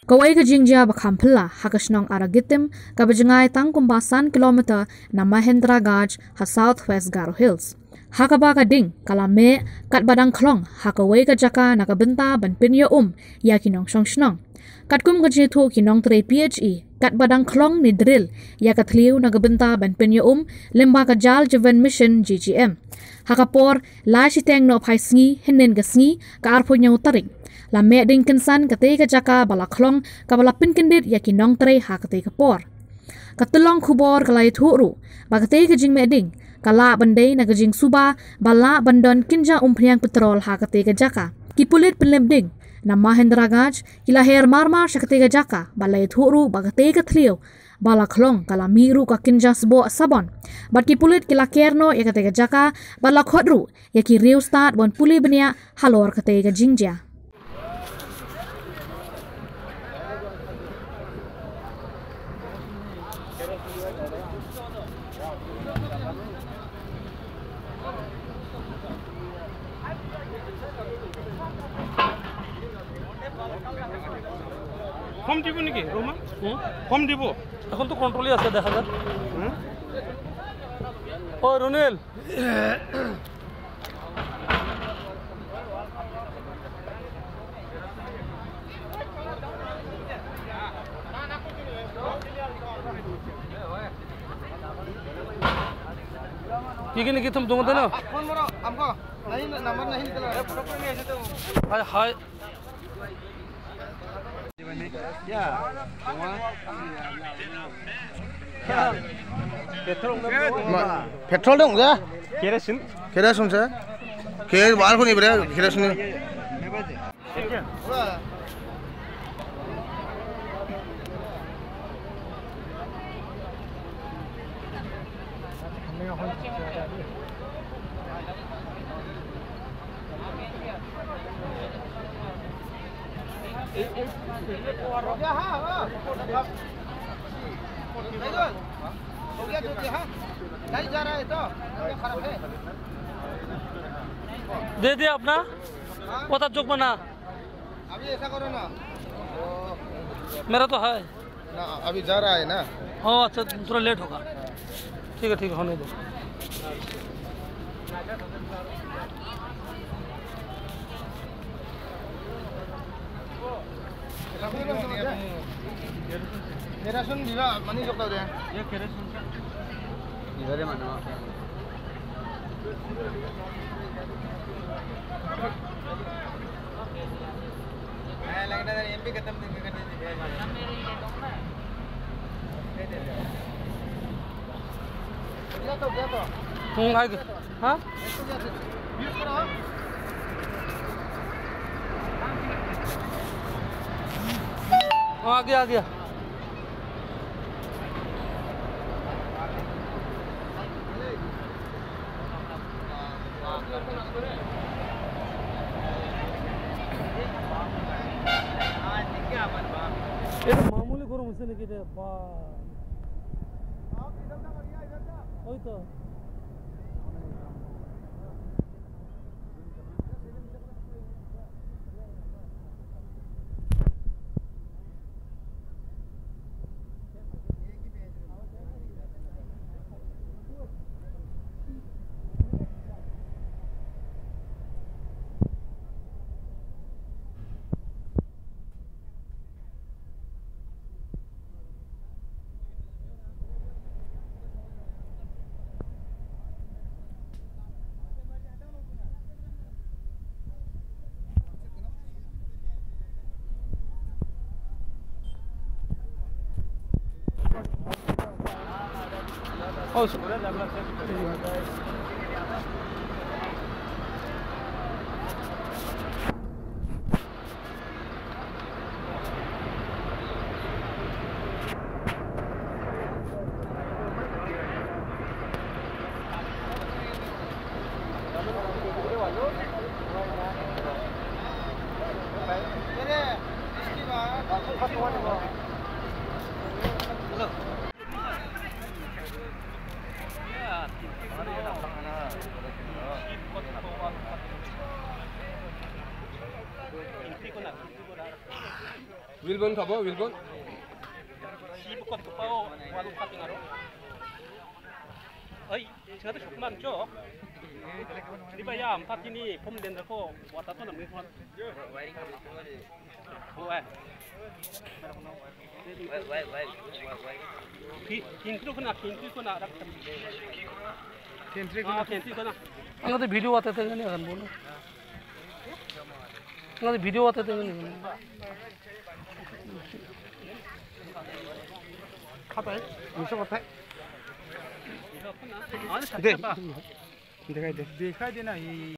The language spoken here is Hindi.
Kawai ka jingja bakhampla hakasnong aragitim kabajngai tangkumbasan kilometer na Mahendra Gaj ha Southwest Garo Hills. Hakaba ka ding kalame kat badang klong hakawai ka jaka nakabenta ban pinyo ya kinong shnong. Katkum ka jitu kinong 3 PHE kat badang klong ni drill ya katliu nakabenta ban pinyo lemba ka jal Javan Mission GGM. Hakapor la shiteng no pai sngi hinin ga sngi ka arpo nyau tarik. La me ding kensan kate ka jaka bala klong ka bala pinkendit ya kinong 3 hakate ka por. Katulong kubor kalay turu bagate ka jing me ding kala bandai na gajing suba bala bandon kinja umpriang petrol hakate ka jaka kipulit penlebding na Mahendra Gaj kila her marmar shakate ka jaka balai thuru bagate ka thlio bala khlong kala miru ka kinja sbo sabon bat kipulit kila kerno yakate ka jaka bala khodru yaki riu start bon puli benia halor kate ka jingja. কম দিব নাকি রোমা কম দিব এখন তো কন্ট্রোলই আছে দেখা যাক ও রনিল ठीक है नहीं तुम दूंगा देना फोन करो हमको नहीं नंबर नहीं निकल रहा है फोटो नहीं ऐसे तो हाय हाय Ya, petrol dong ya? kerosin Kerosin sah? Kerosin baru ni berapa? Kerosin ni? दे दिया अपना पता चुक बना अभी ऐसा करो ना मेरा तो है ना अभी जा रहा है ना हाँ अच्छा थोड़ा लेट होगा ठीक है होने दो केरोसिन दिवा मनी जोकता दे ये केरोसिन का इधर ही मानो मैं लगता है एमपी खत्म करने आगे हाँ आ गया ये तो मामूली करो मुझसे नहीं किधर वही तो Oh, Wilbon khabo Wilbon. Si bukot ko pa o walu pating aro. Ay, sinado shukman jo. Di ba yam patini pom den ko wata to na mi ko. Video आते थे बोलो वीडियो आते थे खाता है दिखाई देना